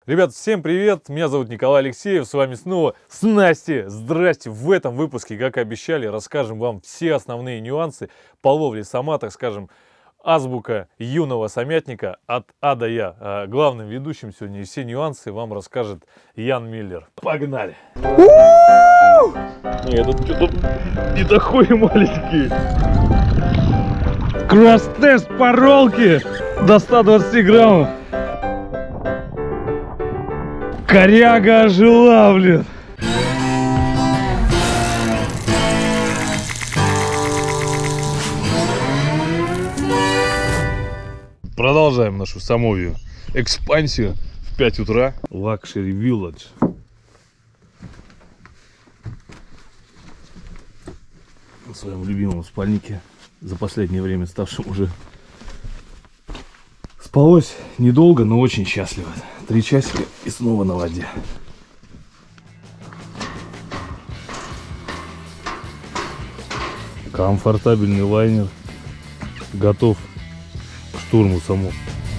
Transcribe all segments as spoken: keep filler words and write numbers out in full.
Ребят, всем привет! Меня зовут Николай Алексеев, с вами снова снасти. Здрасте! В этом выпуске, как и обещали, расскажем вам все основные нюансы по ловле сама, так скажем, азбука юного самятника от А до Я. А главным ведущим сегодня и все нюансы вам расскажет Ян Миллер. Погнали! Нет, тут что-то не такой маленький. Кросс-тест по роллке до ста двадцати граммов. Коряга ожила, блин. Продолжаем нашу самовью экспансию в пять утра. Luxury Village. В своем любимом спальнике, за последнее время ставшем уже. Спалось недолго, но очень счастливо. Три часика и снова на воде. Комфортабельный лайнер готов к штурму саму.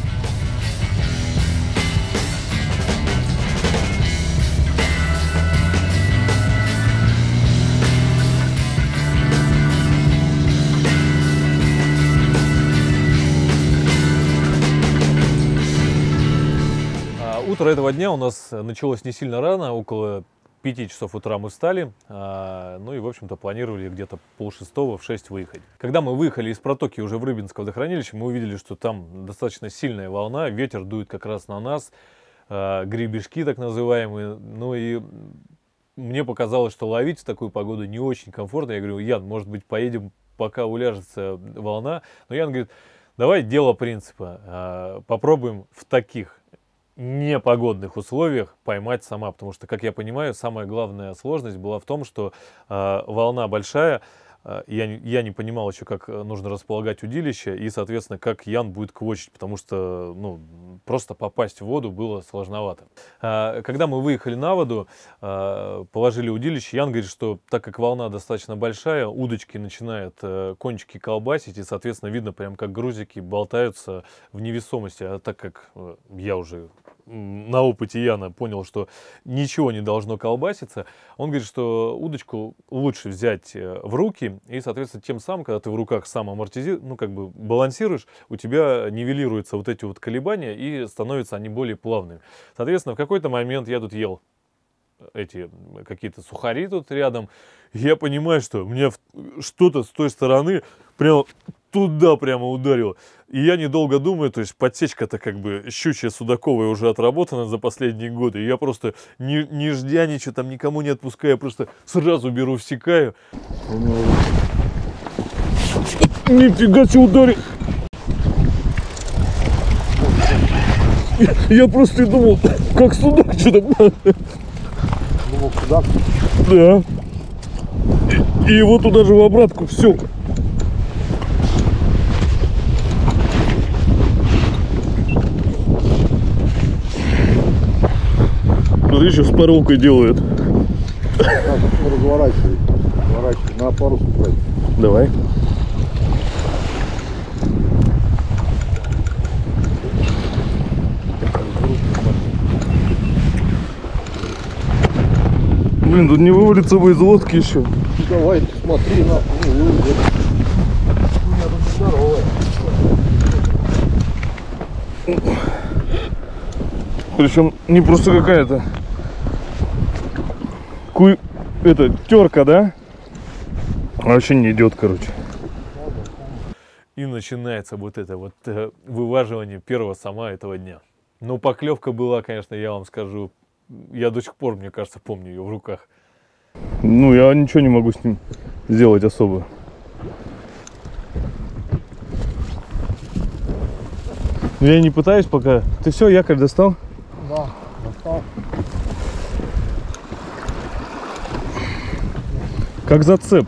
Утро этого дня у нас началось не сильно рано, около пяти часов утра мы встали, ну и, в общем-то, планировали где-то полшестого в шесть выехать. Когда мы выехали из протоки уже в Рыбинское водохранилище, мы увидели, что там достаточно сильная волна, ветер дует как раз на нас, гребешки так называемые, ну и мне показалось, что ловить в такую погоду не очень комфортно. Я говорю: Ян, может быть, поедем, пока уляжется волна? Но Ян говорит: давай дело принципа, попробуем в таких непогодных условиях поймать сама, потому что, как я понимаю, самая главная сложность была в том, что э, волна большая, э, я, не, я не понимал еще, как нужно располагать удилище и, соответственно, как Ян будет квочить, потому что, ну, просто попасть в воду было сложновато. Э, когда мы выехали на воду, э, положили удилище, Ян говорит, что так как волна достаточно большая, удочки начинают э, кончики колбасить, и, соответственно, видно прям, как грузики болтаются в невесомости, а так как э, я уже на опыте Яна понял, что ничего не должно колбаситься, он говорит, что удочку лучше взять в руки, и, соответственно, тем самым, когда ты в руках сам амортизируешь, ну, как бы балансируешь, у тебя нивелируются вот эти вот колебания, и становятся они более плавными. Соответственно, в какой-то момент я тут ел эти какие-то сухари тут рядом, и я понимаю, что мне что-то с той стороны прямо туда прямо ударило. И я недолго думаю, то есть подсечка-то как бы щучья судаковая уже отработана за последние годы. И я просто не, не ждя ничего, там никому не отпускаю, просто сразу беру, всекаю. Нифига себе ударил! Я, я просто думал, как судак что-то. Думал, судак? Да. И, и его туда же в обратку, все. Смотри, еще с паровкой делает. Так, разворачивай. Разворачивай. На парус убрать. Давай. Блин, тут не вывалится бы из лодки еще. Давай, смотри, на, не вывалится. У меня тут здоровая. Причем не просто какая-то Ку... это терка, да? Вообще не идет, короче. И начинается вот это вот э, вываживание первого сама этого дня. Но поклевка была, конечно, я вам скажу, я до сих пор, мне кажется, помню ее в руках. Ну, я ничего не могу с ним сделать особо. Но я не пытаюсь пока. Ты все, якорь достал? Да, достал. Как зацеп.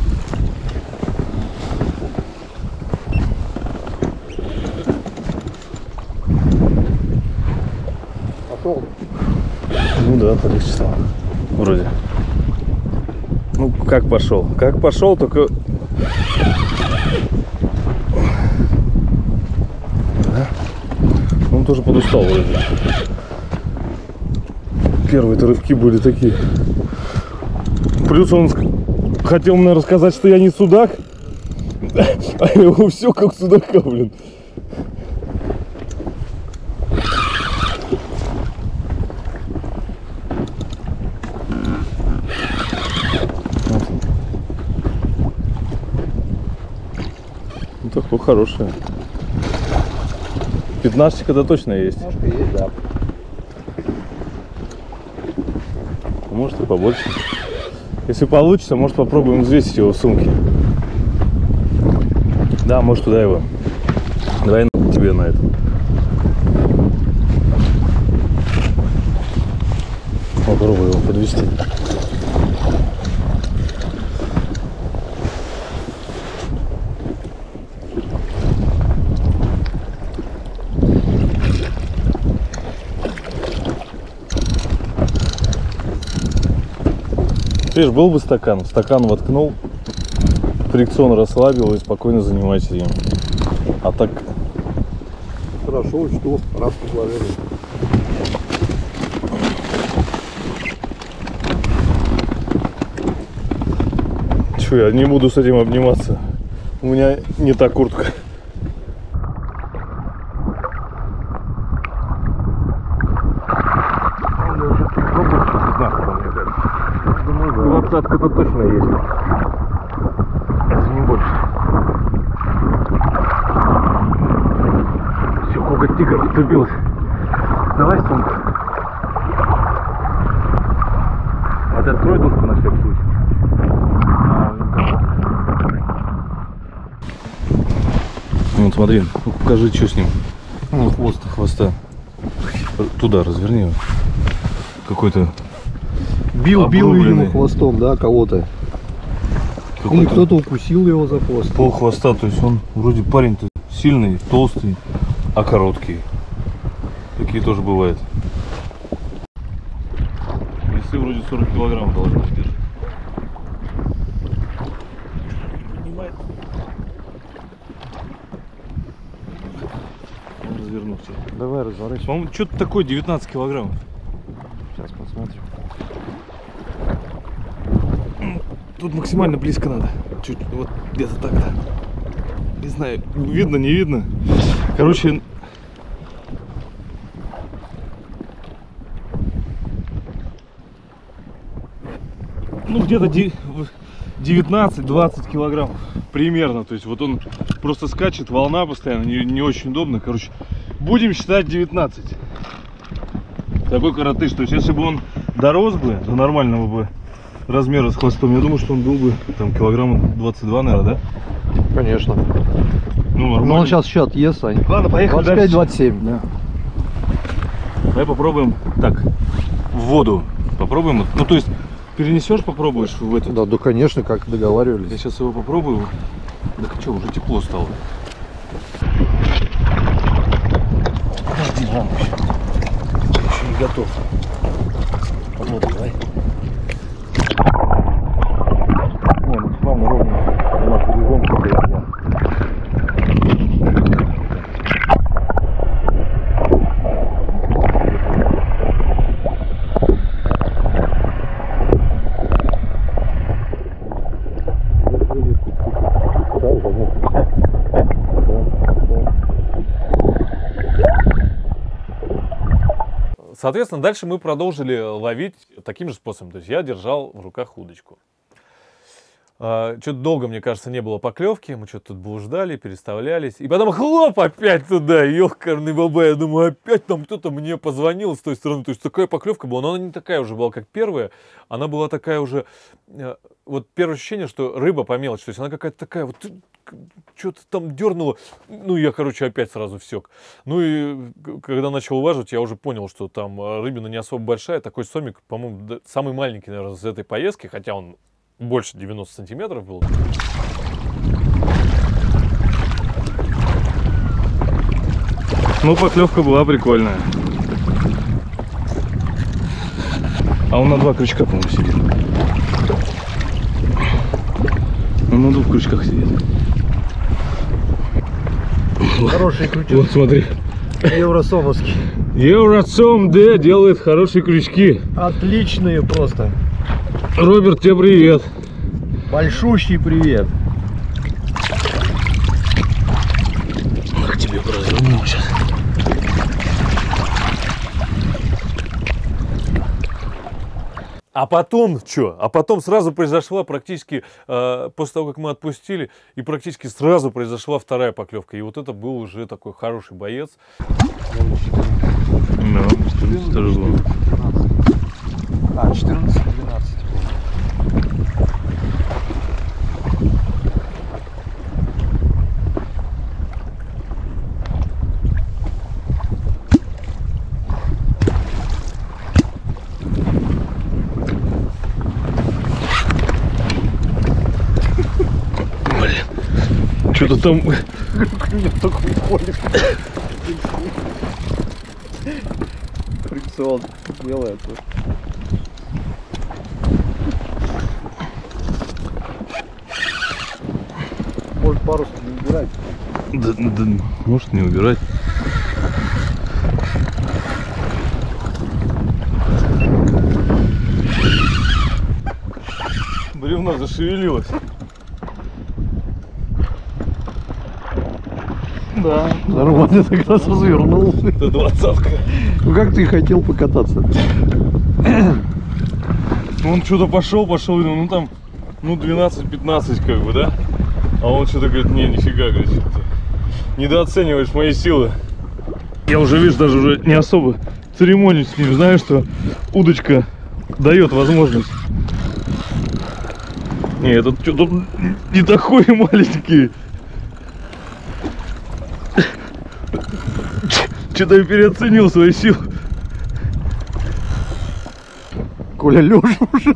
Пошел. Ну да, полегче стало. Вроде. Ну, как пошел? Как пошел, только... Да. Он тоже подустал вроде. первые-то рывки были такие. Плюс он хотел мне рассказать, что я не судак, а его все как судака, блин. Ну такое хорошее. пятнадцать когда точно есть. Немножко есть, да. Может и побольше. Если получится, может попробуем взвесить его в сумке. Да, может туда его. Давай тебе на это. Попробую его подвести. Видишь, был бы стакан, в стакан воткнул, фрикцион расслабил и спокойно занимайся им. А так... Хорошо, что раз предложили. Чё, я не буду с этим обниматься. У меня не та куртка. Двадцатка-то точно есть. Если не больше. Все, коготь тигр вцепилась. Давай сумку. А ты открой доску на всякий случай. Вот смотри, ну, покажи, что с ним. Ну, хвост, хвоста. Туда разверни его. Какой-то Бил, бил, видимо, обрубленный. хвостом, да, кого-то. Или кто-то укусил его за хвост. Пол хвоста, то есть он вроде парень-то сильный, толстый, а короткий. Такие тоже бывают. Весы вроде сорок килограмм должны держать. Он развернулся. Давай разворачивай. По-моему, что-то такое девятнадцать килограмм. Сейчас посмотрим. Тут максимально близко надо. Чуть вот где-то так, да. Не знаю, видно, не видно. Короче, ну где-то девятнадцать-двадцать килограммов примерно. То есть вот он просто скачет, волна постоянно, не, не очень удобно. Короче, будем считать девятнадцать. Такой коротыш. То есть если бы он дорос бы до нормального бы размера с хвостом, я думаю, что он был бы там килограмма двадцать два, наверное, да? Конечно. Ну, нормально. Но он сейчас еще отъест, Сань. Ладно, поехали двадцать пять двадцать семь. Да. Давай попробуем так, в воду попробуем. Ну, то есть перенесешь, попробуешь в этот. Да, да, конечно, как договаривались. Я сейчас его попробую. Так что, уже тепло стало. Подожди, рано еще. Еще не готов. Посмотрим, давай. Вон, максимально ровно. У нас горизонт стоит. Соответственно, дальше мы продолжили ловить таким же способом. То есть я держал в руках удочку. А, что-то долго, мне кажется, не было поклевки. Мы что-то тут блуждали, переставлялись. И потом хлоп, опять туда, ёхарный баба. Я думаю, опять там кто-то мне позвонил с той стороны. То есть такая поклевка была, но она не такая уже была, как первая. Она была такая уже... Вот первое ощущение, что рыба по мелочи. То есть она какая-то такая вот... Что-то там дернуло. Ну, я, короче, опять сразу всек. Ну и когда начал уваживать, я уже понял, что там рыбина не особо большая. Такой сомик, по-моему, самый маленький, наверное, с этой поездки. Хотя он больше девяноста сантиметров был. Ну, поклевка была прикольная. А он на два крючка, по-моему, сидит. Он на двух крючках сидит. Хороший крючок. Вот, смотри. Евросомовский. Евросом Д делает хорошие крючки. Отличные просто. Роберт, тебе привет. Большущий привет. К тебе разверну сейчас. А потом что? А потом сразу произошла практически, э, после того, как мы отпустили, и практически сразу произошла вторая поклевка. И вот это был уже такой хороший боец. Да, четырнадцать. А, четырнадцать двенадцать. Что-то там... Клюнет только уходит. Фрикцион делает. Может парус не убирать? Да, да, может не убирать. Бревно зашевелилось. Да. Нормально, так раз развернул. Это двадцатка. Ну как ты хотел покататься? Он что-то пошел, пошел, ну там, ну двенадцать-пятнадцать как бы, да? А он что-то говорит, не, нифига, говорит, что ты недооцениваешь мои силы. Я уже, видишь, даже уже не особо церемонюсь с ним, знаю, что удочка дает возможность. Не, этот что-то не такой маленький. Что-то я переоценил свои силы. Коля лёжа уже.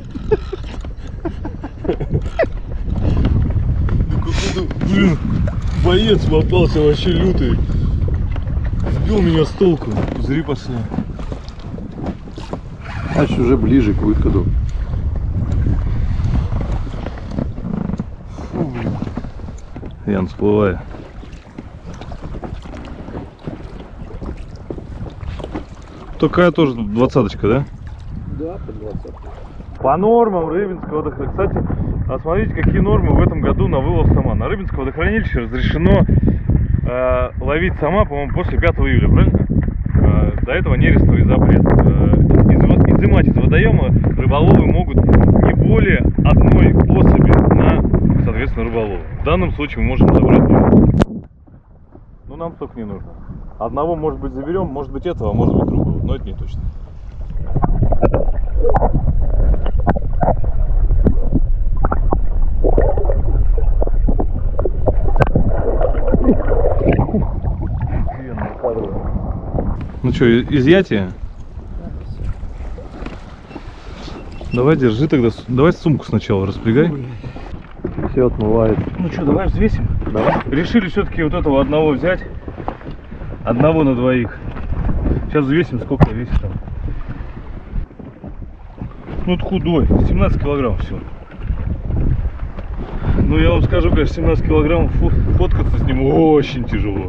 Блин, боец попался вообще лютый. Сбил меня с толку. Пузыри пошли. Значит, уже ближе к выходу. Ян, всплываю. Такая тоже двадцаточка, да? Да, по двадцатке. По нормам Рыбинского водохранилища. Кстати, а смотрите, какие нормы в этом году на вылов сама. На Рыбинском водохранилище разрешено э, ловить сама, по-моему, после пятого июля, правильно? Э, до этого нерестовый запрет. Э, из, изымать из водоема рыболовы могут не более одной особи на, соответственно, рыболова. В данном случае мы можем забрать двух. Ну, нам столько не нужно. Одного, может быть, заберем, может быть, этого, а может быть, другого. Но это не точно. Ну что, изъятие? Давай, держи тогда. Давай сумку сначала распрягай. Все отмывает. Ну что, давай взвесим? Давай. Решили все-таки вот этого одного взять. Одного на двоих. Сейчас взвесим, сколько весит там. Ну, это худой. семнадцать килограмм всего. Ну, я вам скажу, конечно, семнадцать килограммов фоткаться с ним очень тяжело.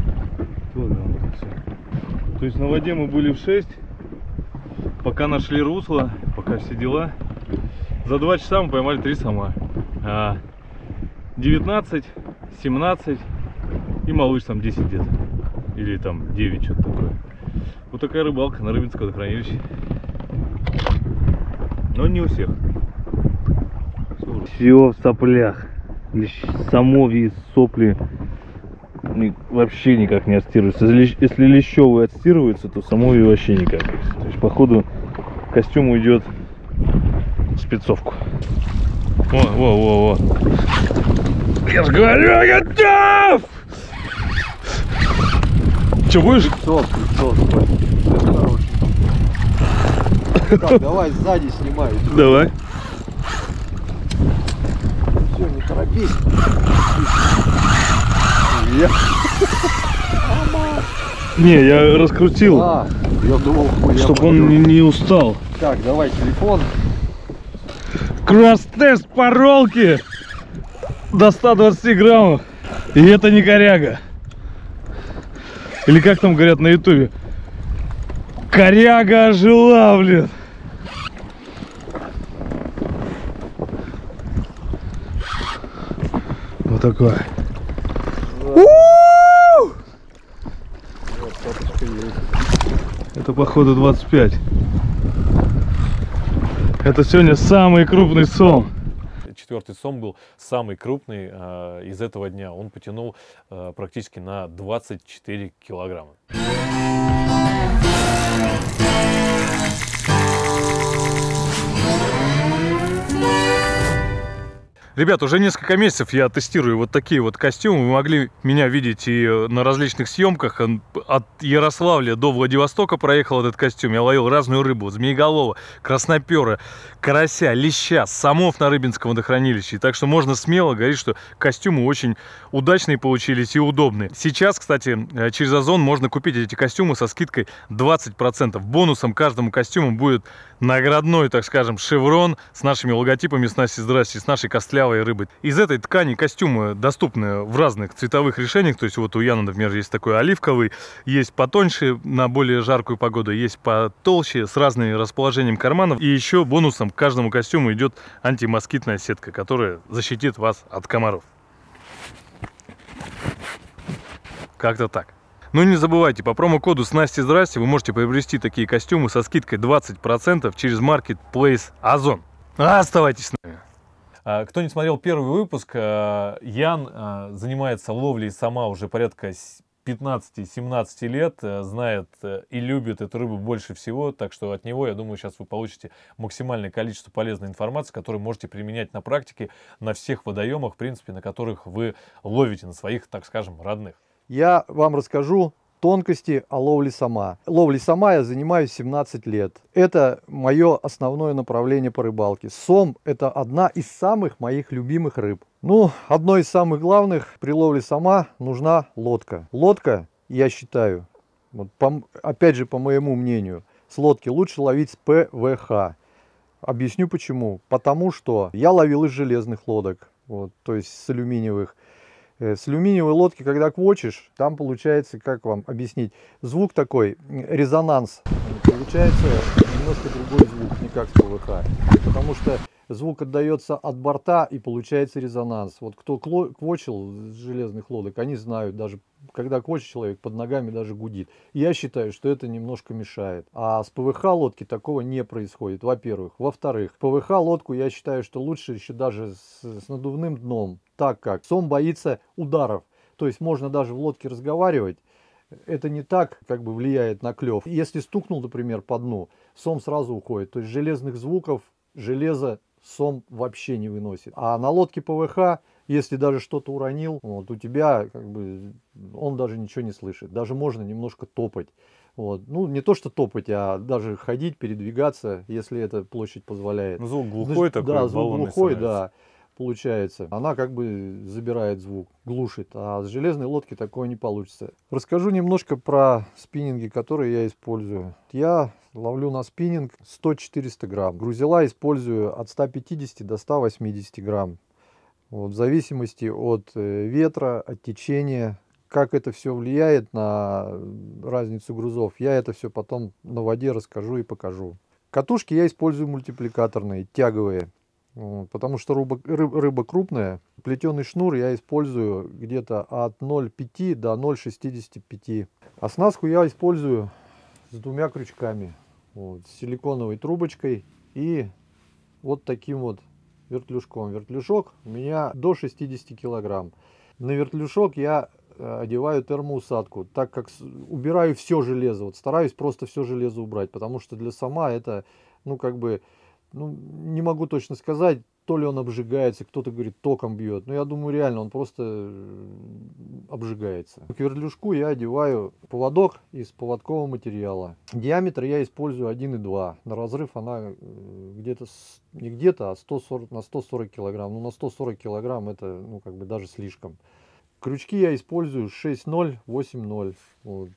То есть на воде мы были в шесть. Пока нашли русло, пока все дела. За два часа мы поймали три сама. девятнадцать, семнадцать и малыш там десять где-то. Или там девять, что-то такое. Вот такая рыбалка на Рыбинском водохранилище. Но не у всех. Все в соплях. Самовьи, сопли вообще никак не отстирываются. Если лещевые отстирываются, то самовьи вообще никак. То есть, походу, костюм уйдет в спецовку. Во, во, во, во. Я же говорю, я готов! Че, будешь? Сос, сос, это хороший. Так, давай сзади снимай. Давай. Все, не торопись. Я... Не, я раскрутил, А, я думал, хуя. чтобы он не, не устал. Так, давай телефон. Кросс-тест по роллке до ста двадцати граммов. И это не коряга. Или как там говорят на ютубе, Коряга ожила, блин. Вот такое. Это походу двадцать пять. Это сегодня самый крупный сом. Четвертый сом был самый крупный э, из этого дня. Он потянул э, практически на двадцать четыре килограмма. Ребят, уже несколько месяцев я тестирую вот такие вот костюмы. Вы могли меня видеть и на различных съемках. От Ярославля до Владивостока проехал этот костюм. Я ловил разную рыбу: змееголова, краснопера, карася, леща, самов на Рыбинском водохранилище. Так что можно смело говорить, что костюмы очень удачные получились и удобные. Сейчас, кстати, через Озон можно купить эти костюмы со скидкой двадцать процентов. Бонусом каждому костюму будет наградной, так скажем, шеврон с нашими логотипами «Снасти здрасте», с нашей костлявой рыбы. Из этой ткани костюмы доступны в разных цветовых решениях. То есть вот у Яна, например, есть такой оливковый, есть потоньше на более жаркую погоду, есть потолще с разным расположением карманов. И еще бонусом к каждому костюму идет антимоскитная сетка, которая защитит вас от комаров. Как-то так. Ну и не забывайте, по промокоду «Снасти здрасте» вы можете приобрести такие костюмы со скидкой двадцать процентов через Marketplace Озон. Оставайтесь с нами. Кто не смотрел первый выпуск, Ян занимается ловлей сома уже порядка пятнадцати-семнадцати лет, знает и любит эту рыбу больше всего, так что от него, я думаю, сейчас вы получите максимальное количество полезной информации, которую можете применять на практике на всех водоемах, в принципе, на которых вы ловите, на своих, так скажем, родных. Я вам расскажу тонкости о ловле сома. Ловлей сома я занимаюсь семнадцать лет. Это мое основное направление по рыбалке. Сом – это одна из самых моих любимых рыб. Ну, одно из самых главных при ловле сома нужна лодка. Лодка, я считаю, вот по, опять же по моему мнению, с лодки лучше ловить с пэ вэ ха. Объясню почему. Потому что я ловил из железных лодок, вот, то есть с алюминиевых. С алюминиевой лодки, когда квочишь, там получается, как вам объяснить, звук такой, резонанс. Получается немножко другой звук, не как с пэ вэ ха. Потому что звук отдается от борта и получается резонанс. Вот кто квочил с железных лодок, они знают, даже когда квочит человек, под ногами даже гудит. Я считаю, что это немножко мешает. А с пэ вэ ха лодки такого не происходит, во-первых. Во-вторых, пэ вэ ха лодку я считаю, что лучше еще даже с, с надувным дном, так как сом боится ударов. То есть можно даже в лодке разговаривать. Это не так как бы влияет на клев. Если стукнул, например, по дну, сом сразу уходит. То есть железных звуков, железо сом вообще не выносит. А на лодке пэ вэ ха, если даже что-то уронил, вот, у тебя как бы он даже ничего не слышит. Даже можно немножко топать. Вот. Ну, не то что топать, а даже ходить, передвигаться, если эта площадь позволяет. Ну, звук глухой такой, да, звук глухой, становится. да, получается. Она как бы забирает звук, глушит. А с железной лодки такое не получится. Расскажу немножко про спиннинги, которые я использую. Я ловлю на спиннинг сто-четыреста грамм. Грузила использую от ста пятидесяти до ста восьмидесяти грамм. Вот, в зависимости от ветра, от течения, как это все влияет на разницу грузов, я это все потом на воде расскажу и покажу. Катушки я использую мультипликаторные, тяговые, вот, потому что рыба, рыба, рыба крупная. Плетеный шнур я использую где-то от ноль целых пяти десятых до ноль целых шестидесяти пяти. Оснастку я использую с двумя крючками, вот, с силиконовой трубочкой и вот таким вот вертлюжком. Вертлюжок у меня до шестидесяти килограмм. На вертлюжок я одеваю термоусадку, так как убираю все железо. Вот стараюсь просто все железо убрать, потому что для сома это, ну как бы, ну не могу точно сказать, то ли он обжигается, кто-то говорит током бьет. Но я думаю реально он просто обжигается. К вертлюжку я одеваю поводок из поводкового материала. Диаметр я использую один и два. На разрыв она где-то, не где-то, а сто сорок, на сто сорок килограмм. Ну на сто сорок килограмм это, ну как бы даже слишком. Крючки я использую шесть ноль, восемь ноль. Вот,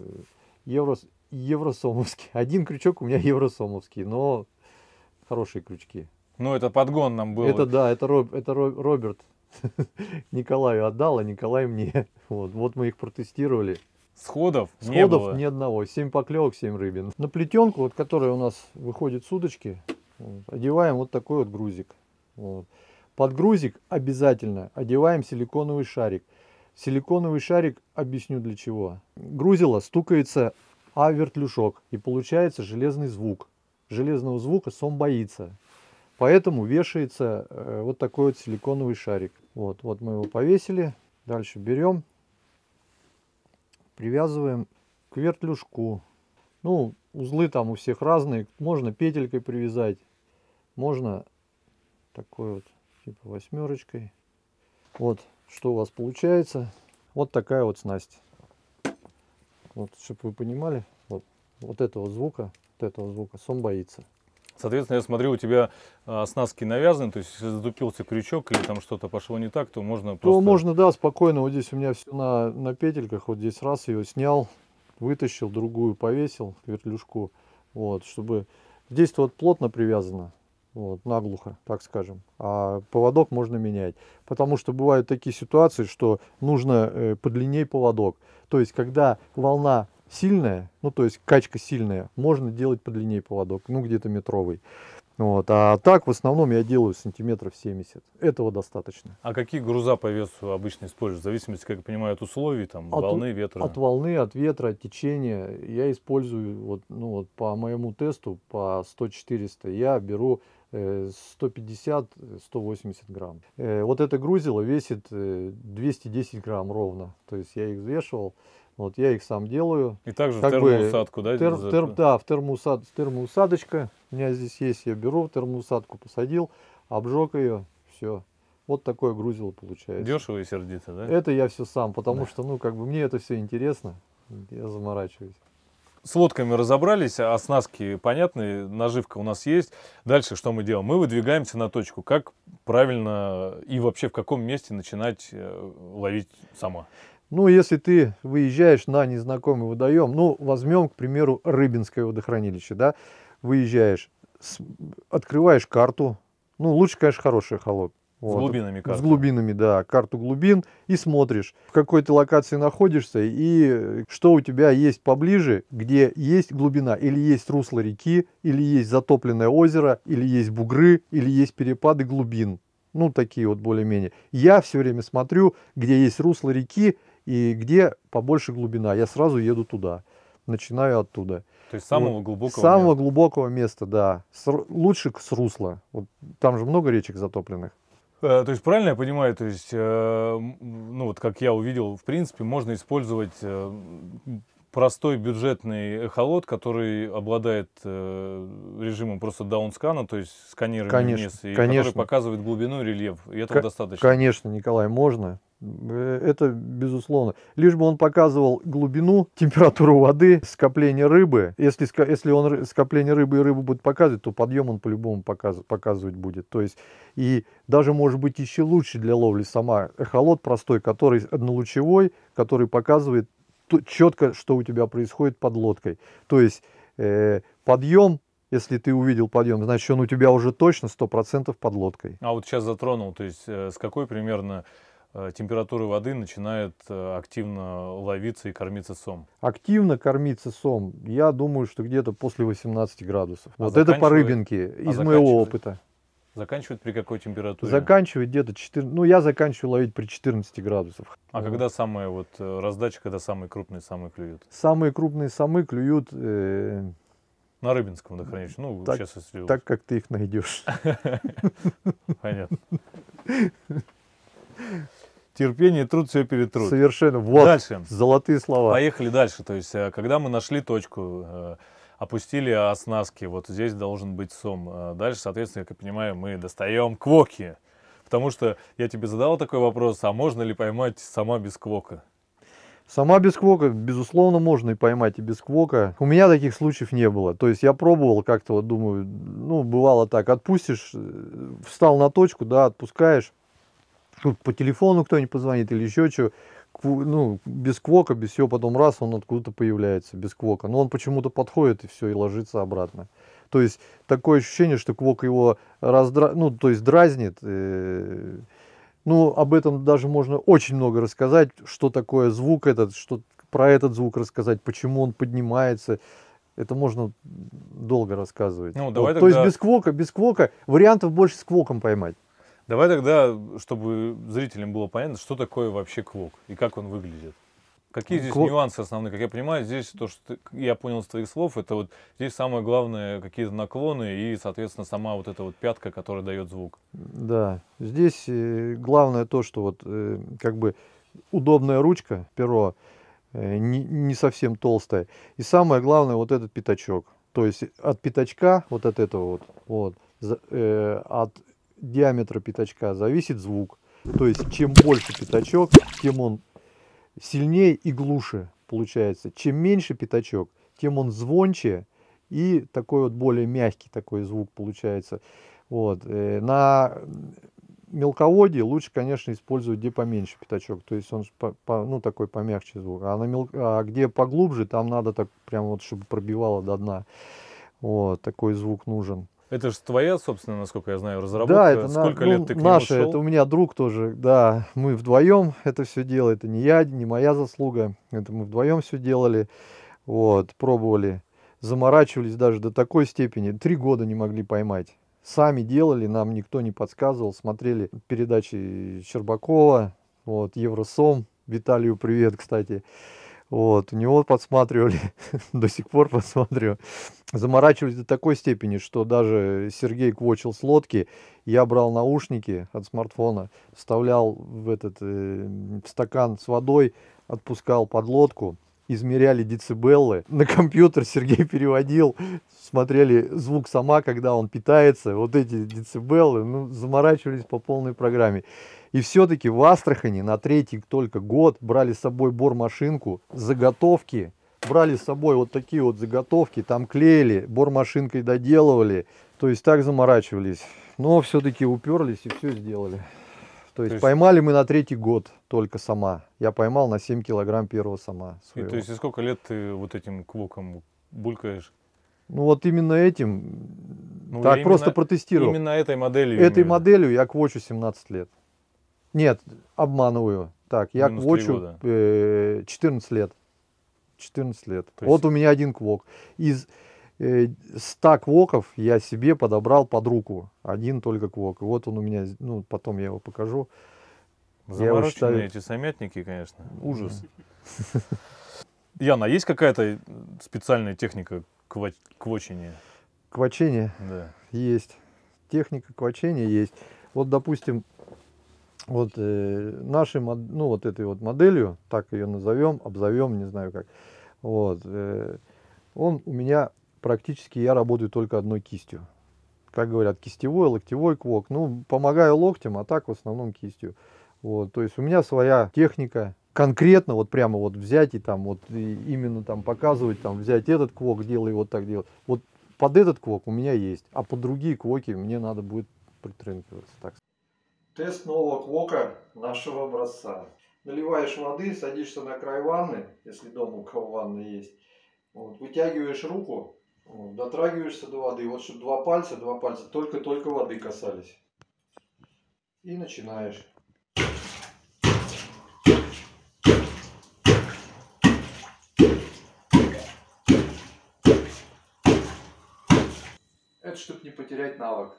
евро, евросомовский. Один крючок у меня евросомовский, но хорошие крючки. Ну, это подгон нам был. Это да, это, Роб, это Роберт Николаю отдал, а Николай мне. Вот, вот мы их протестировали. Сходов, не Сходов было. ни одного. семь поклевок, семь рыбин. На плетенку, вот, которая у нас выходит с удочки, вот, одеваем вот такой вот грузик. Вот. Под грузик обязательно одеваем силиконовый шарик. Силиконовый шарик, объясню для чего. Грузило стукается о вертлюжок, и получается железный звук. Железного звука сом боится. Поэтому вешается э, вот такой вот силиконовый шарик. Вот, вот мы его повесили. Дальше берем, привязываем к вертлюжку. Ну, узлы там у всех разные. Можно петелькой привязать, можно такой вот типа восьмерочкой. Вот что у вас получается. Вот такая вот снасть. Вот, чтобы вы понимали, вот, вот этого звука, вот этого звука сом боится. Соответственно, я смотрю, у тебя а, оснастки навязаны, то есть если затупился крючок или там что-то пошло не так, то можно То просто... можно, да, спокойно. Вот здесь у меня все на, на петельках. Вот здесь раз ее снял, вытащил, другую повесил к вертлюжку. Вот, чтобы... Здесь вот плотно привязано. Вот, наглухо, так скажем. А поводок можно менять. Потому что бывают такие ситуации, что нужно э, подлинней поводок. То есть, когда волна сильная, ну то есть качка сильная, можно делать подлинней поводок, ну где-то метровый. Вот. А так в основном я делаю сантиметров семьдесят. Этого достаточно. А какие груза по весу обычно используют? В зависимости, как я понимаю, от условий, там, От, волны, ветра. от волны, от ветра, от течения. Я использую, вот, ну, вот по моему тесту, по сто четыреста, я беру э, сто пятьдесят — сто восемьдесят грамм. Э, вот это грузило весит э, двести десять грамм ровно. То есть я их взвешивал. Вот я их сам делаю. И также в Как бы термоусадку, да? Тер, за- тер- да, в термоусад, термоусадочка у меня здесь есть. Я беру термоусадку, посадил, обжег ее, все. Вот такое грузило получается. Дешево и сердито, да? Это я все сам, потому Да. что, ну, как бы мне это все интересно. Я заморачиваюсь. С лодками разобрались, оснастки понятны, наживка у нас есть. Дальше что мы делаем? Мы выдвигаемся на точку. Как правильно и вообще в каком месте начинать э, ловить сама? Ну, если ты выезжаешь на незнакомый водоем, ну, возьмем, к примеру, Рыбинское водохранилище, да, выезжаешь, с- открываешь карту, ну, лучше, конечно, хороший холод. С глубинами С карты. глубинами, да, карту глубин, и смотришь, в какой ты локации находишься, и что у тебя есть поближе, где есть глубина, или есть русло реки, или есть затопленное озеро, или есть бугры, или есть перепады глубин. Ну, такие вот более-менее. Я все время смотрю, где есть русло реки, и где побольше глубина, я сразу еду туда, начинаю оттуда. То есть самого Вот. глубокого Самого места. глубокого места, да. С ру- лучше с русла. Вот там же много речек затопленных. Э, То есть правильно я понимаю, то есть, э, м, ну вот как я увидел, в принципе, можно использовать э, м, простой бюджетный эхолот, который обладает э, режимом просто даунскана, то есть сканирование Конечно, вниз, и конечно. который показывает глубину и рельеф. И этого Ко- достаточно. Конечно, Николай, можно. Э, Это безусловно. Лишь бы он показывал глубину, температуру воды, скопление рыбы. Если, ска- если он ры- скопление рыбы и рыбу будет показывать, то подъем он по-любому показ- показывать будет. То есть, и даже может быть еще лучше для ловли сама эхолот простой, который однолучевой, который показывает ту- четко, что у тебя происходит под лодкой. То есть э, подъем, если ты увидел подъем, значит он у тебя уже точно сто процентов под лодкой. А вот сейчас затронул, то есть э, с какой примерно э, температуры воды начинает э, активно ловиться и кормиться сом? Активно кормиться сом, я думаю, что где-то после восемнадцати градусов. А вот это по заканчивает- рыбинке, а из моего заканчивает? опыта. Заканчивает при какой температуре? Заканчивать где-то четырнадцать, ну я заканчиваю ловить при четырнадцати градусах. А Вот. когда самая вот э, раздача, когда самые крупные самые клюют? Самые крупные самы клюют э, На Рыбинском водохранилище. Ну, Так- сейчас если... так, как ты их найдешь. Понятно. Терпение, труд, все перетрут. Совершенно. Вот, Дальше. золотые слова. Поехали дальше. То есть, э, когда мы нашли точку, э, опустили оснастки, вот здесь должен быть сом. Э, Дальше, соответственно, как я понимаю, мы достаем квоки. Потому что я тебе задал такой вопрос, а можно ли поймать сама без квока? Сама без квока, безусловно, можно и поймать и без квока. У меня таких случаев не было. То есть я пробовал как-то, вот думаю, ну, бывало так, отпустишь, э, встал на точку, да, отпускаешь, тут по телефону кто-нибудь позвонит или еще что, ну, без квока, без всего, потом раз, он откуда-то появляется, без квока. Но он почему-то подходит и все, и ложится обратно. То есть такое ощущение, что квок его раздра... ну, то есть дразнит. э, Ну, об этом даже можно очень много рассказать, что такое звук этот, что про этот звук рассказать, почему он поднимается. Это можно долго рассказывать. Ну, давай Вот, то есть тогда- без квока, без квока, вариантов больше с квоком поймать. Давай тогда, чтобы зрителям было понятно, что такое вообще квок и как он выглядит. Какие здесь Квок- нюансы основные? Как я понимаю, здесь то, что ты- я понял из твоих слов, это вот здесь самое главное какие-то наклоны и, соответственно, сама вот эта вот пятка, которая дает звук. Да, здесь э, главное то, что вот э, как бы удобная ручка, перо, э, не, не совсем толстая. И самое главное вот этот пятачок. То есть от пятачка, вот от этого вот, вот за- э, от диаметра пятачка зависит звук. То есть чем больше пятачок, тем он сильнее и глуше получается. Чем меньше пятачок, тем он звонче и такой вот более мягкий такой звук получается. Вот. э, На мелководье лучше, конечно, использовать где поменьше пятачок, то есть он ж по- по- ну, такой помягче звук. А, на мел... а где поглубже, там надо так прям вот, чтобы пробивало до дна. Вот, такой звук нужен. Это же твоя, собственно, насколько я знаю, разработка. Да, это на- Сколько ну, лет ты к нему наше, шел? это у меня друг тоже, да, мы вдвоем это все делали, это не я, не моя заслуга, это мы вдвоем все делали, вот, пробовали, заморачивались даже до такой степени, три года не могли поймать. Сами делали, нам никто не подсказывал, смотрели передачи Щербакова, вот, Евросом, Виталию привет, кстати. Вот, у него подсматривали, до сих пор подсматриваю. Заморачивались до такой степени, что даже Сергей квочил с лодки. Я брал наушники от смартфона, вставлял в этот э, в стакан с водой, отпускал под лодку, измеряли децибелы. На компьютер Сергей переводил, смотрели звук сама, когда он питается. Вот эти децибелы, ну, заморачивались по полной программе. И все-таки в Астрахани на третий только год брали с собой бормашинку, заготовки, брали с собой вот такие вот заготовки, там клеили, бормашинкой доделывали, то есть так заморачивались. Но все-таки уперлись и все сделали. То есть, есть- поймали мы на третий год только сама. Я поймал на семь килограмм первого сама. И, своего. то есть и сколько лет ты вот этим квоком булькаешь? Ну вот именно этим, Ну, так я просто именно- протестировал. Именно этой моделью. Этой имею в виду. моделью я квочу семнадцать лет. Нет, обманываю. Так, я Минус три квочу года. э, четырнадцать лет. четырнадцать лет. То Вот есть- у меня один квок. Из э, ста квоков я себе подобрал под руку. Один только квок. И вот он у меня, ну, потом я его покажу. Я его Замороченные считаю- эти самятники, конечно. Ужас. Яна, а есть какая-то специальная техника ква- квочения? Квочение Да. есть. Техника квочения есть. Вот, допустим, вот э, нашей, мод- ну, вот этой вот моделью, так ее назовем, обзовем, не знаю как. Вот, э, он у меня практически, я работаю только одной кистью. Как говорят, кистевой, локтевой квок. Ну, помогаю локтем, а так в основном кистью. Вот, то есть у меня своя техника. Конкретно вот прямо вот взять и там вот и именно там показывать, там взять этот квок, делай вот так делать. Вот под этот квок у меня есть, а под другие квоки мне надо будет притренкиваться. Так. Тест нового квока нашего образца. Наливаешь воды, садишься на край ванны, если дома у кого ванна есть. Вот, вытягиваешь руку, вот, дотрагиваешься до воды, вот чтобы два пальца, два пальца только-только воды касались. И начинаешь. Это чтобы не потерять навык.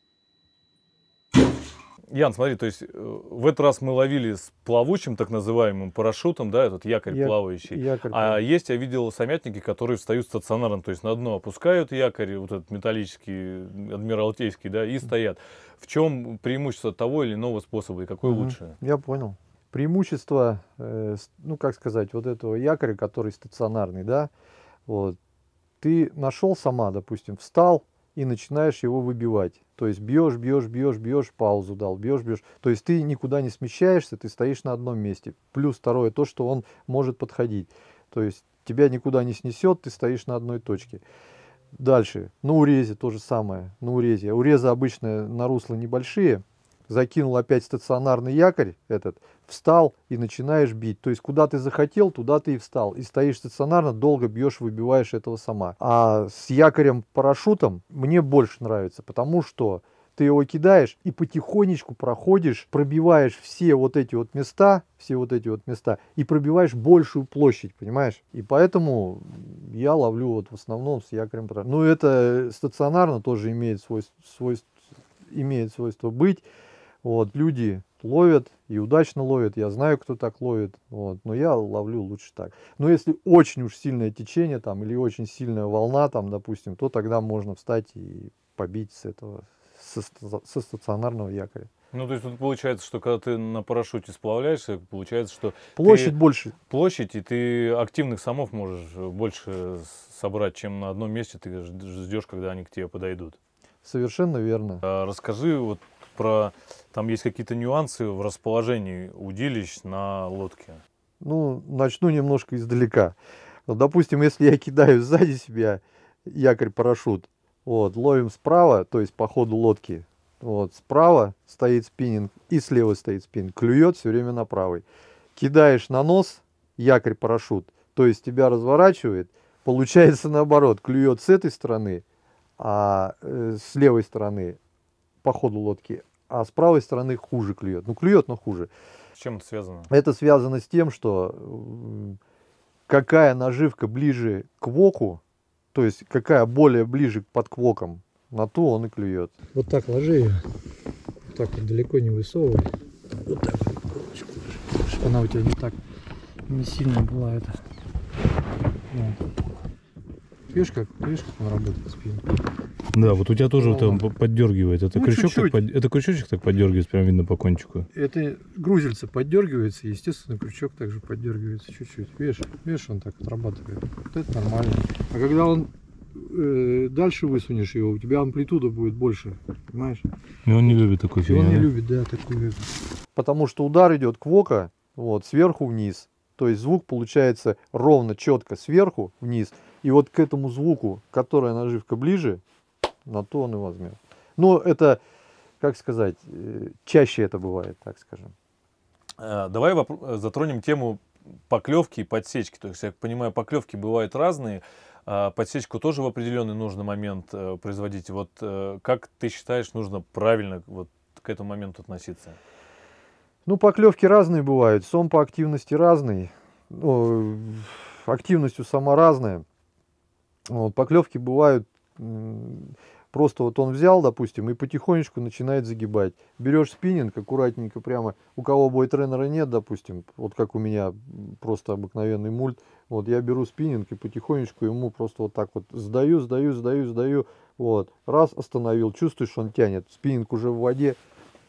Ян, смотри, то есть э, в этот раз мы ловили с плавучим, так называемым парашютом, да, этот якорь Я- плавающий. Якорь. А есть, я видел самятники, которые встают стационарно, то есть на дно опускают якорь, вот этот металлический, адмиралтейский, да, и стоят. В чем преимущество того или иного способа и какой Мгм. лучше? Я понял. Преимущество, э, с- ну как сказать, вот этого якоря, который стационарный, да, вот, ты нашел сама, допустим, встал и начинаешь его выбивать. То есть бьешь, бьешь, бьешь, бьешь, паузу дал, бьешь, бьешь. То есть ты никуда не смещаешься, ты стоишь на одном месте. Плюс второе, то, что он может подходить. То есть тебя никуда не снесет, ты стоишь на одной точке. Дальше, на урезе то же самое, на урезе. Урезы обычно на русло небольшие. Закинул опять стационарный якорь этот, встал и начинаешь бить. То есть куда ты захотел, туда ты и встал. И стоишь стационарно, долго бьешь, выбиваешь этого сама. А с якорем парашютом мне больше нравится, потому что ты его кидаешь и потихонечку проходишь, пробиваешь все вот эти вот места, все вот эти вот места, и пробиваешь большую площадь, понимаешь? И поэтому я ловлю вот в основном с якорем. Ну, это стационарно тоже имеет свойство, свойство, имеет свойство быть. Вот, люди ловят и удачно ловят, я знаю, кто так ловит, вот, но я ловлю лучше так. Но если очень уж сильное течение там или очень сильная волна там, допустим, то тогда можно встать и побить с этого, со, со стационарного якоря. Ну, то есть тут получается, что когда ты на парашюте сплавляешься, получается, что площадь ты, больше. Площадь, и ты активных самов можешь больше собрать, чем на одном месте ты ждешь, когда они к тебе подойдут. Совершенно верно. А расскажи вот про, там есть какие-то нюансы в расположении удилищ на лодке. Ну, начну немножко издалека. Вот, допустим, если я кидаю сзади себя якорь-парашют, вот, ловим справа, то есть по ходу лодки, вот, справа стоит спиннинг и слева стоит спиннинг, клюет все время на правый. Кидаешь на нос якорь-парашют, то есть тебя разворачивает, получается наоборот, клюет с этой стороны, а э, с левой стороны по ходу лодки, а с правой стороны хуже клюет. Ну, клюет, но хуже. С чем это связано? Это связано с тем, что какая наживка ближе к воку, то есть какая более ближе к подквокам, на ту он и клюет. Вот так ложи ее, вот так вот далеко не высовывай. Вот так вот, чтобы она у тебя не так, не сильно была это. Вот. Видишь, как, видишь, как он работает спину? Да, вот у тебя тоже вот он поддергивает. Это, Ну, крючок чуть-чуть. так, под- это крючочек так поддергивается, прям видно по кончику. Это грузильце поддергивается, естественно, крючок также поддергивается чуть-чуть. Видишь, видишь, он так отрабатывает. Вот это нормально. А когда он э, дальше высунешь его, у тебя амплитуда будет больше, понимаешь? И он не любит такой И он фигни, не да? любит, да, такую. Потому что удар идет квока, вот, сверху вниз. То есть звук получается ровно, четко сверху вниз. И вот к этому звуку, которая наживка ближе, на то он и возьмет. Но это, как сказать, э, чаще это бывает, так скажем. Э, Давай вопро- затронем тему поклевки и подсечки. То есть, я понимаю, поклевки бывают разные, а подсечку тоже в определенный нужный момент э, производить. Вот э, как ты считаешь, нужно правильно вот к этому моменту относиться? Ну, поклевки разные бывают, сом по активности разный, ну, активность у сома разная. Вот, поклевки бывают, м, просто вот он взял, допустим, и потихонечку начинает загибать. Берешь спиннинг, аккуратненько прямо, у кого бойтренера нет, допустим, вот как у меня, м, просто обыкновенный мульт, вот я беру спиннинг и потихонечку ему просто вот так вот сдаю, сдаю, сдаю, сдаю, вот, раз остановил, чувствуешь, он тянет, спиннинг уже в воде,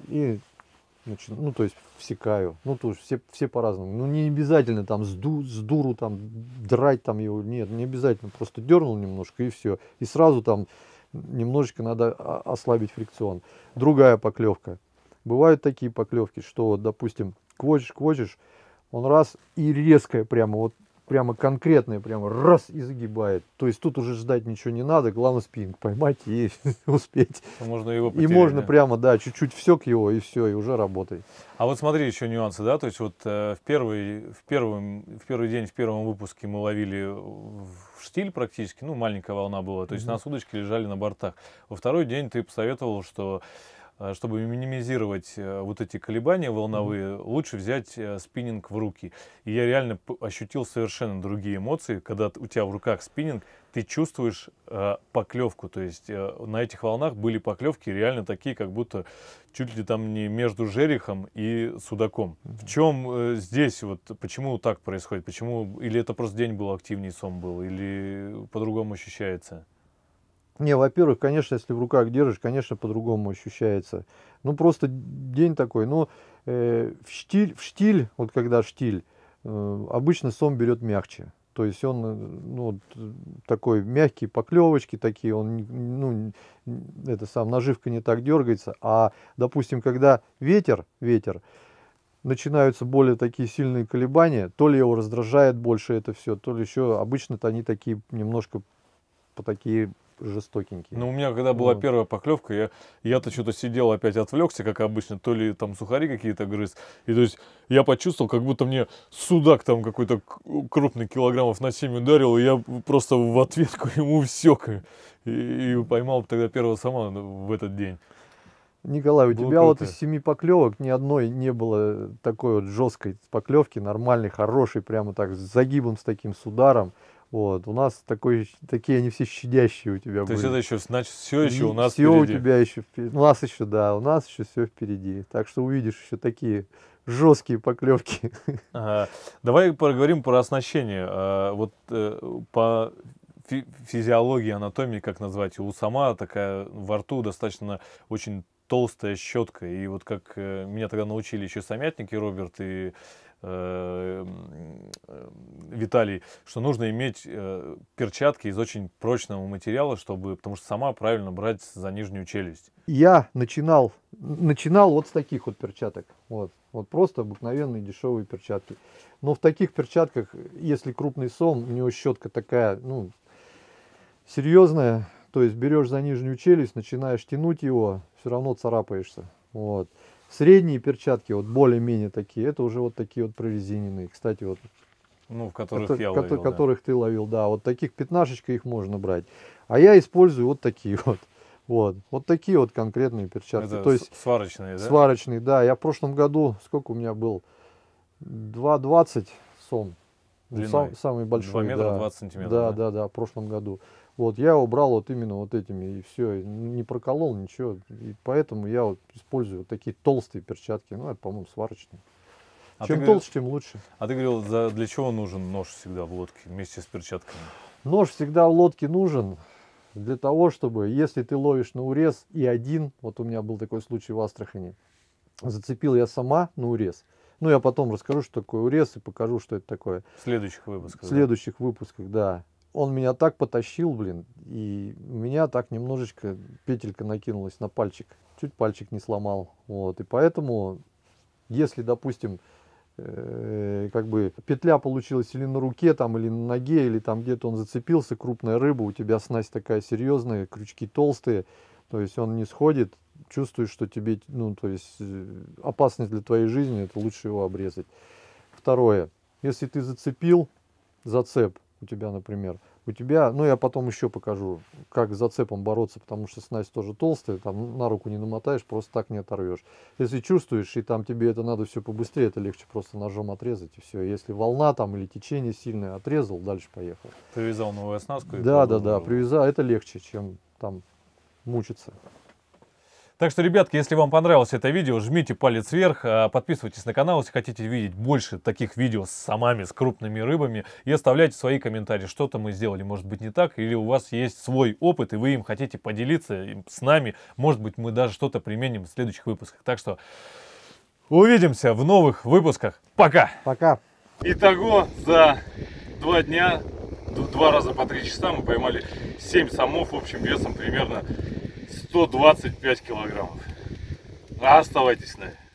и начи- ну, то есть всекаю. Ну, то есть все, все по-разному. Ну, не обязательно там с, ду, с дуру там драть там его. Нет, не обязательно. Просто дернул немножко и все. И сразу там немножечко надо о- ослабить фрикцион. Другая поклевка. Бывают такие поклевки, что вот, допустим, квочишь, квочишь, он раз и резкая прямо вот прямо конкретная, прямо раз и загибает. То есть тут уже ждать ничего не надо, главное спиннинг поймать и успеть. Можно его И потерять, можно да? прямо, да, чуть-чуть всек его, и все, и уже работай. А вот смотри, еще нюансы, да, то есть вот э, в, первый, в, первом, в первый день, в первом выпуске мы ловили в штиль практически, ну, маленькая волна была, то есть Мгм. у нас удочки лежали на бортах. Во второй день ты посоветовал, что э, чтобы минимизировать э, вот эти колебания волновые, лучше взять э, спиннинг в руки. И я реально п- ощутил совершенно другие эмоции, когда т- у тебя в руках спиннинг, ты чувствуешь э, поклевку, то есть э, на этих волнах были поклевки реально такие, как будто чуть ли там не между жерехом и судаком. В чем э, здесь вот, почему так происходит, почему, или это просто день был активнее, сом был, или по-другому ощущается? Не, во-первых, конечно, если в руках держишь, конечно, по-другому ощущается. Ну, просто день такой. Ну, э, в штиль, в штиль, вот когда штиль, э, обычно сом берет мягче. То есть он, э, ну, вот, э, такой мягкий, поклевочки такие, он, не- ну, н- это сам, наживка не так дергается. А, допустим, когда ветер, ветер, начинаются более такие сильные колебания, то ли его раздражает больше это все, то ли еще, обычно-то они такие немножко по такие жестокенькие. Ну, у меня, когда была Вот. первая поклевка, я, я-то что-то сидел, опять отвлекся, как обычно, то ли там сухари какие-то грыз. И то есть я почувствовал, как будто мне судак там какой-то к- крупный килограммов на семь ударил, и я просто в ответку ему всек. И, и поймал тогда первого сама в этот день. Николай, у Было тебя вот круто. из семи поклевок ни одной не было такой вот жесткой поклевки, нормальной, хорошей, прямо так с загибом, с таким, с ударом. Вот, у нас такой, такие они все щадящие у тебя То есть были. это еще, значит, все еще у нас Все у впереди. тебя еще впереди. У нас еще, да, у нас еще все впереди. Так что увидишь еще такие жесткие поклевки. Ага. Давай поговорим про оснащение. А, Вот э, по фи- физиологии, анатомии, как назвать, у сама такая во рту достаточно очень толстая щетка. И вот как э, меня тогда научили еще самятники Роберт и э, м, э, Виталий, что нужно иметь э, перчатки из очень прочного материала, чтобы, потому что сама правильно брать за нижнюю челюсть. Я начинал, начинал вот с таких вот перчаток. Вот, вот просто обыкновенные дешевые перчатки. Но в таких перчатках, если крупный сом, у него щетка такая, ну, серьезная. То есть берешь за нижнюю челюсть, начинаешь тянуть его, все равно царапаешься. Вот. Средние перчатки, вот более-менее такие, это уже вот такие вот прорезиненные. Кстати, вот Ну, в которых кото- я кото- ловил, да. которых ты ловил, да, вот таких пятнашечка их можно брать. А я использую вот такие вот. Вот, вот такие вот конкретные перчатки. Это То есть с- сварочные, да? сварочные, да. Я в прошлом году, сколько у меня был? два двадцать сом. Ну, Длиной? сам- самый большой. два метра да. двадцать сантиметров, Да, да? да, да, в прошлом году. Вот, я его брал вот именно вот этими, и все, не проколол ничего. И поэтому я вот использую вот такие толстые перчатки. Ну, это, по-моему, сварочные. А ты Чем говорил- толще, тем лучше. А ты говорил, за, для чего нужен нож всегда в лодке вместе с перчатками? Нож всегда в лодке нужен для того, чтобы, если ты ловишь на урез и один, вот у меня был такой случай в Астрахани, зацепил я сама на урез. Ну, я потом расскажу, что такое урез, и покажу, что это такое. В следующих выпусках. В да? следующих выпусках, да. Он меня так потащил, блин, и у меня так немножечко петелька накинулась на пальчик. Чуть пальчик не сломал. Вот, и поэтому, если, допустим, э, как бы петля получилась или на руке, там, или на ноге, или там где-то он зацепился, крупная рыба, у тебя снасть такая серьезная, крючки толстые, то есть он не сходит, чувствуешь, что тебе, ну, то есть э, опасность для твоей жизни, это лучше его обрезать. Второе, если ты зацепил зацеп, у тебя, например, у тебя, ну, я потом еще покажу, как с зацепом бороться, потому что снасть тоже толстая, там на руку не намотаешь, просто так не оторвешь. Если чувствуешь, и там тебе это надо все побыстрее, это легче просто ножом отрезать, и все. Если волна там или течение сильное, отрезал, дальше поехал. Привязал новую оснастку. и Да, да, продолжил. да, привязал, это легче, чем там мучиться. Так что, ребятки, если вам понравилось это видео, жмите палец вверх, а, подписывайтесь на канал, если хотите видеть больше таких видео с самами, с крупными рыбами, и оставляйте свои комментарии, что-то мы сделали, может быть, не так, или у вас есть свой опыт, и вы им хотите поделиться им с нами, может быть, мы даже что-то применим в следующих выпусках. Так что увидимся в новых выпусках. Пока! Пока! Итого за два дня, д- два раза по три часа мы поймали семь самов общим весом примерно сто двадцать пять килограммов. Оставайтесь с нами.